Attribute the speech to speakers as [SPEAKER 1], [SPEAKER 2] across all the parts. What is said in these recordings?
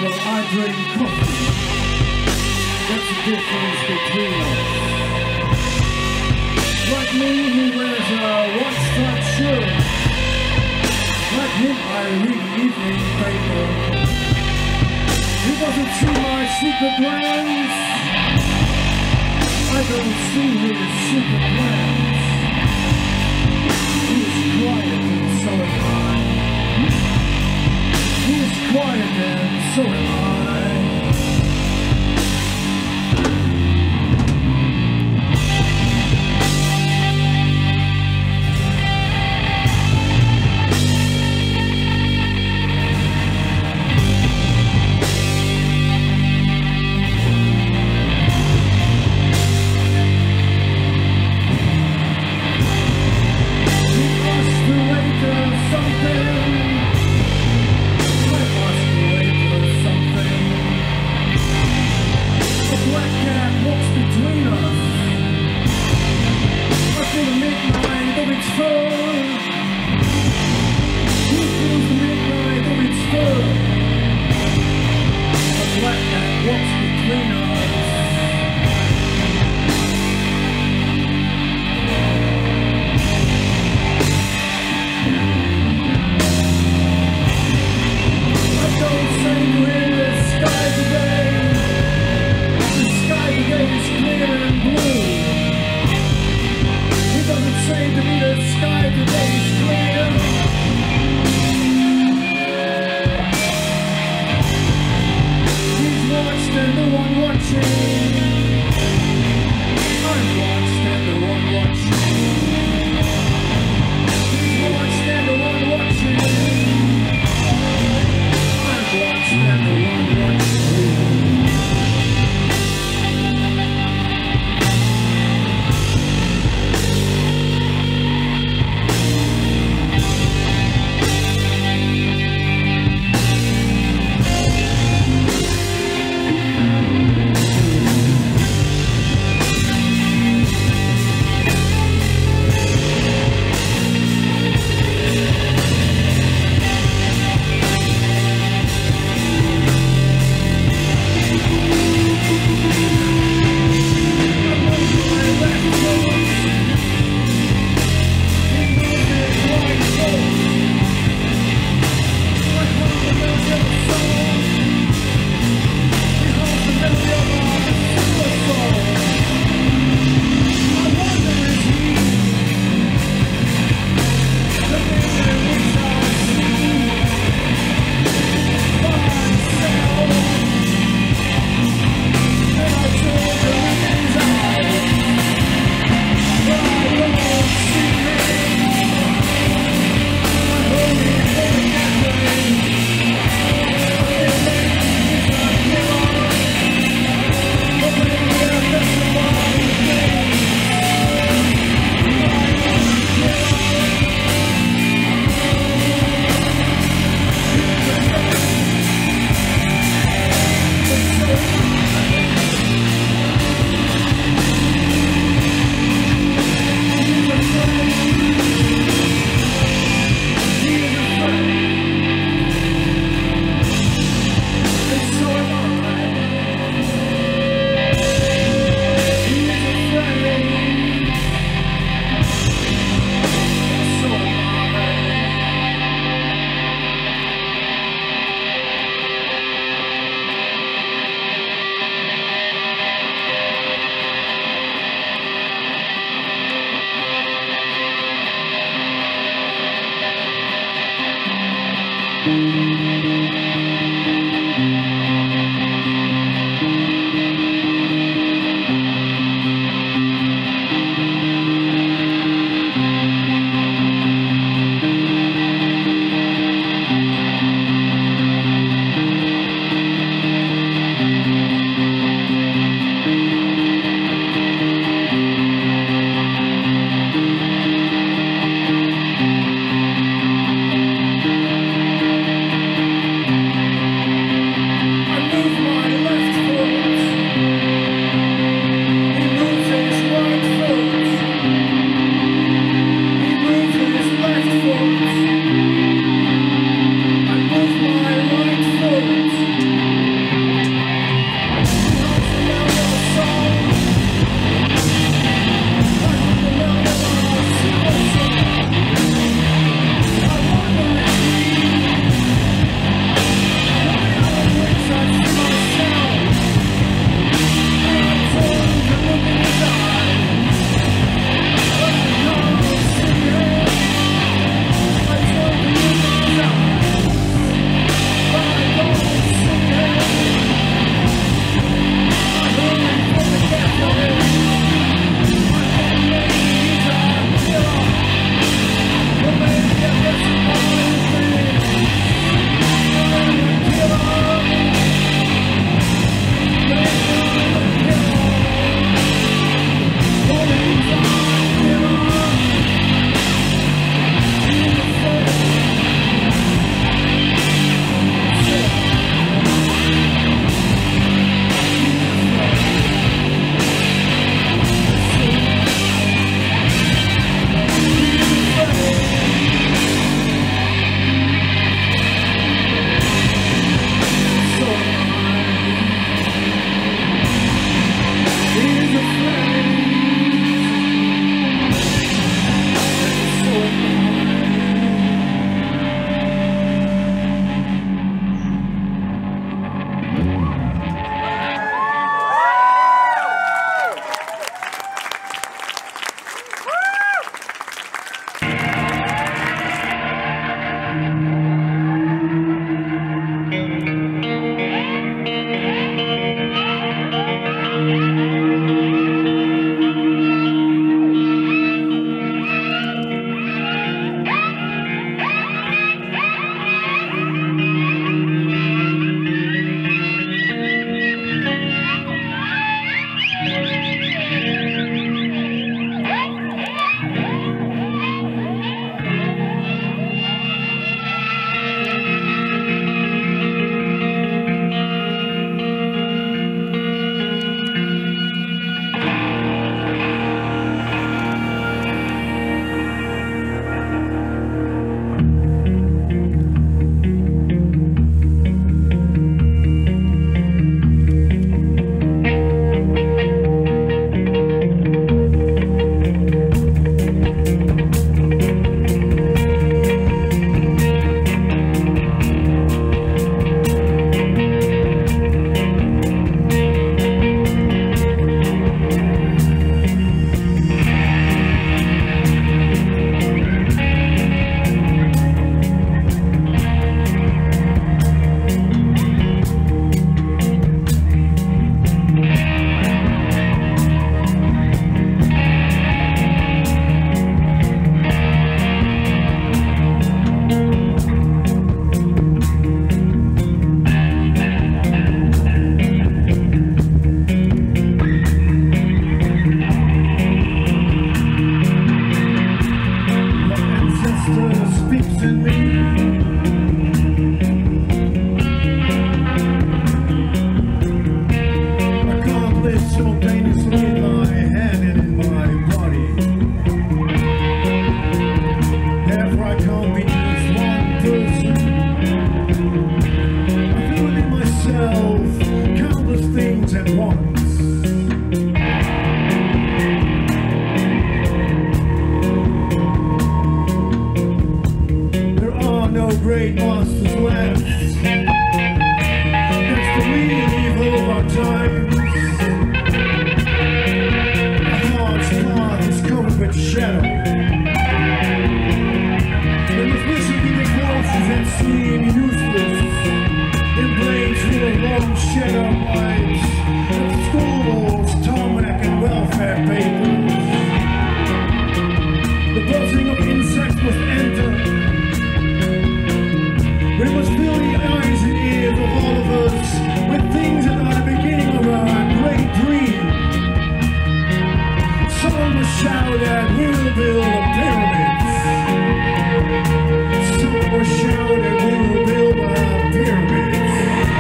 [SPEAKER 1] I drink coffee. That's the difference between us. Like me, he wears a white-striped shirt. Like him, I read the evening paper. He doesn't see my secret plans. I don't see his secret plans. He is quiet and so am I. He is quiet and so am I. shadow lights, and school walls, tarmac and welfare papers. The buzzing of insects must enter. We must fill the eyes and ears of all of us with things that are the beginning of our great dream. Someone must shout that we'll build the pyramids. Someone must shout that we'll build the pyramids.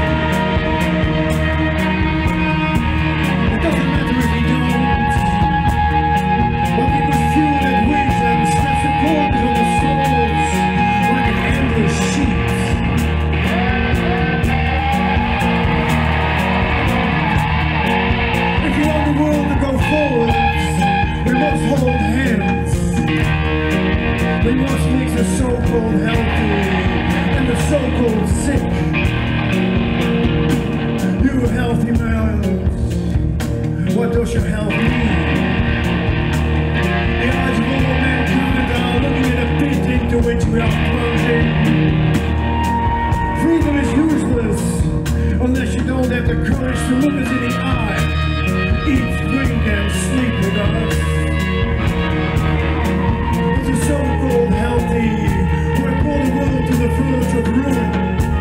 [SPEAKER 1] It doesn't matter if we don't, but we must fuel that wish and stretch the corners of the souls like an endless sheet. If you want the world to go forward, we must hold hands. We must mix the so-called healthy and the so-called sick. You healthy males, what does your health mean? The eyes of all mankind are looking at a pit into which we are plunging. Freedom is useless unless you don't have the courage to look us in the eye, eat, drink and sleep with us. The so-called healthy who have brought the world to the verge of ruin.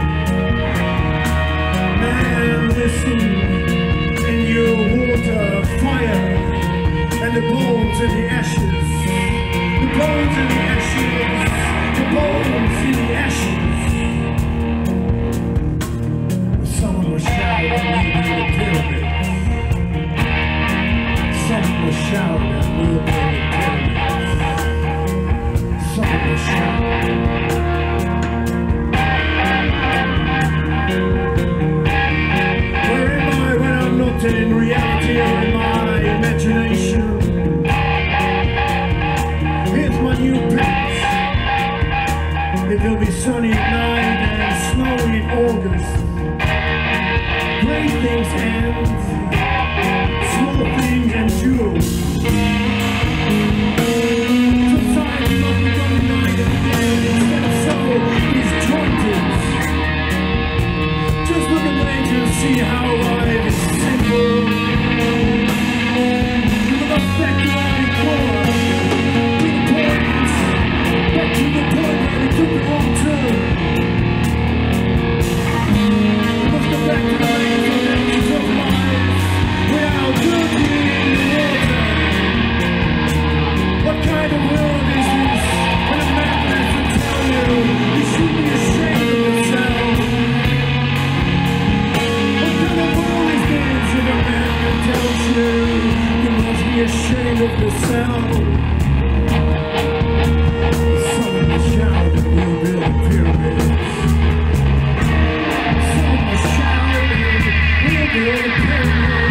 [SPEAKER 1] Man, listen, in your water, fire, and the bones and the ashes. The bones and the ashes. The bones and the ashes. Someone will shout that we'll build a pyramid. Someone will shout that we'll build a pyramid. Someone will shout. Where am I when I'm not in reality or in my imagination? Here's my new pet. It will be sunny at night and snowy in August. Great things end, small things endure. Society must become united again instead of so disjointed. Just look at nature and see how life is simple. We must back to our core, to the point, back to the point where we took the wrong turn. We must go back to the foundations of life, where our dirty in the water. What kind of world is this? When a man has to tell you, you should be ashamed of yourself. What kind of world is this if a man tells you, you must be ashamed of yourself? Someone will shout that we'll build pyramids. Someone will shout that we'll build pyramids.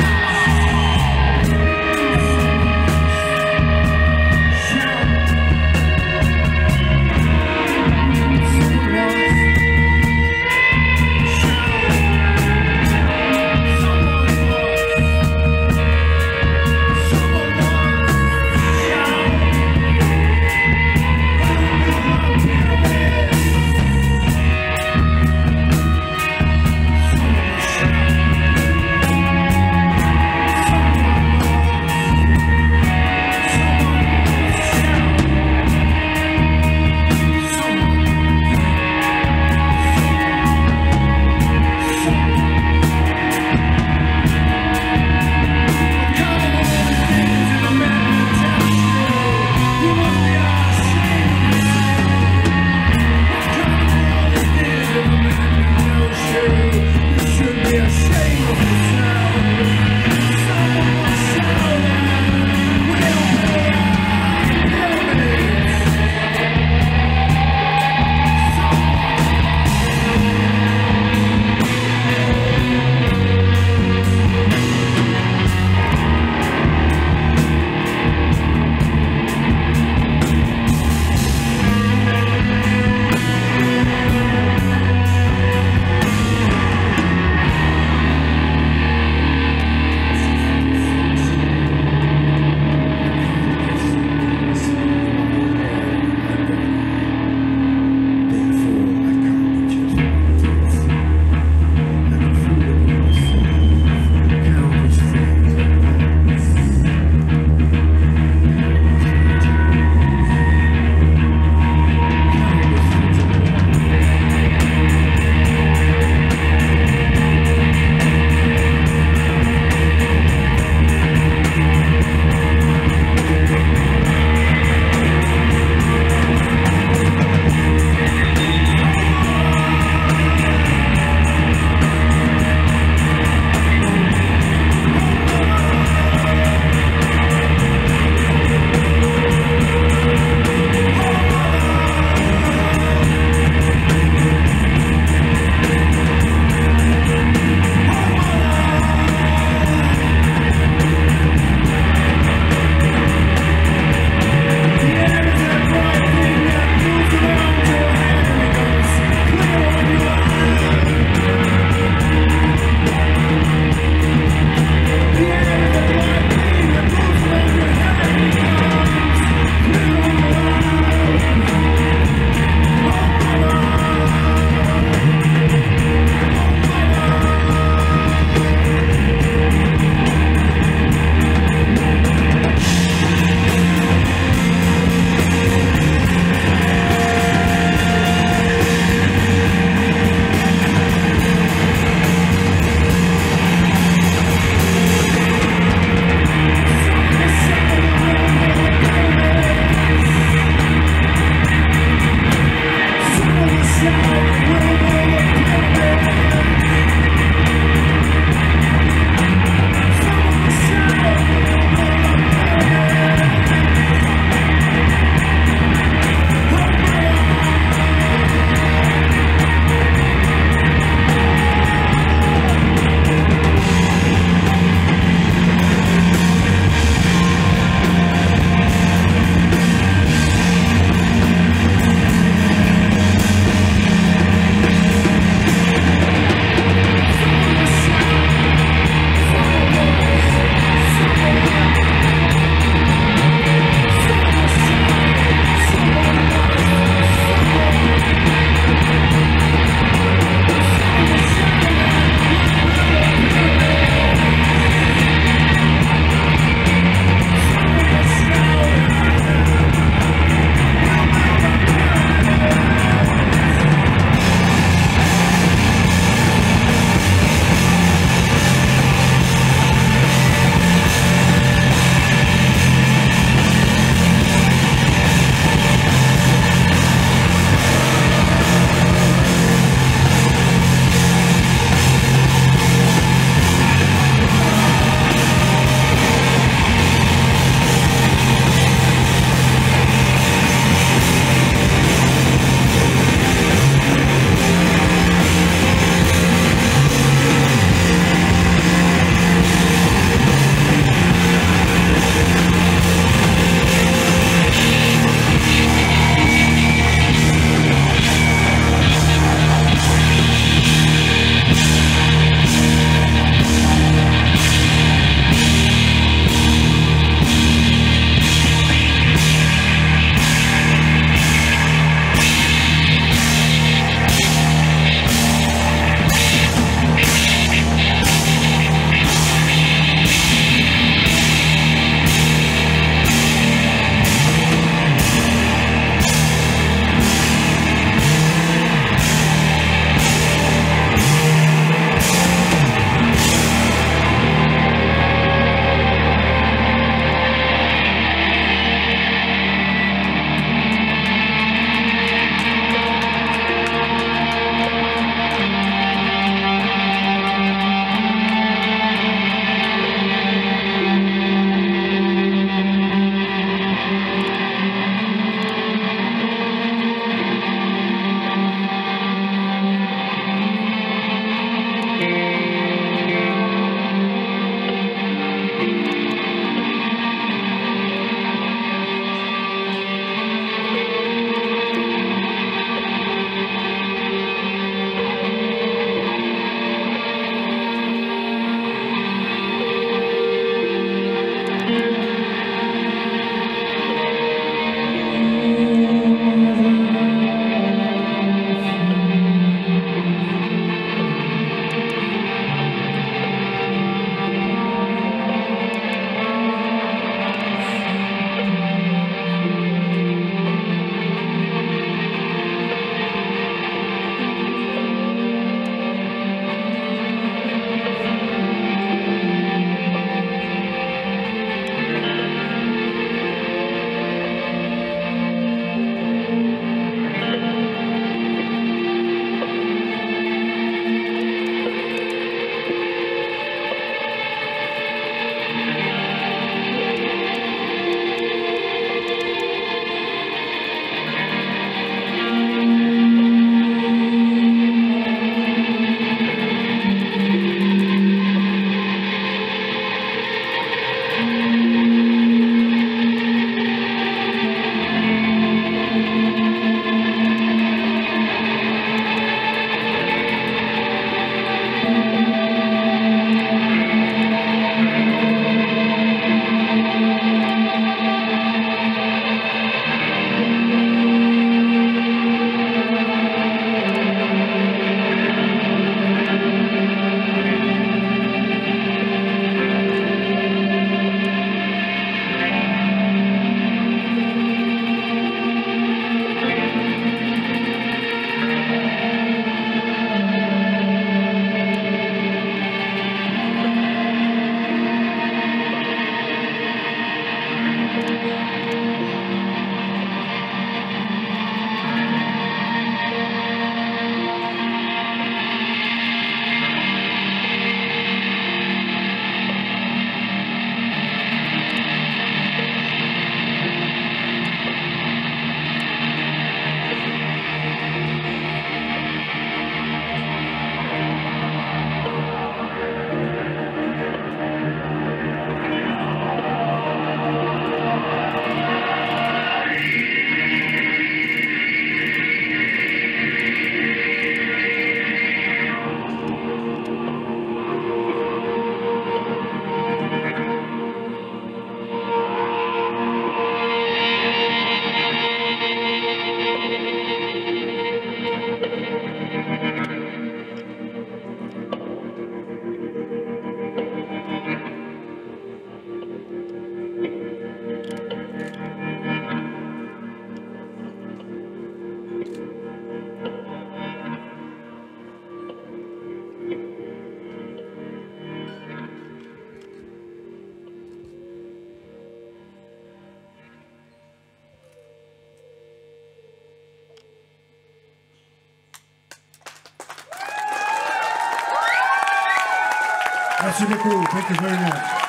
[SPEAKER 1] Merci beaucoup. Thank you very much.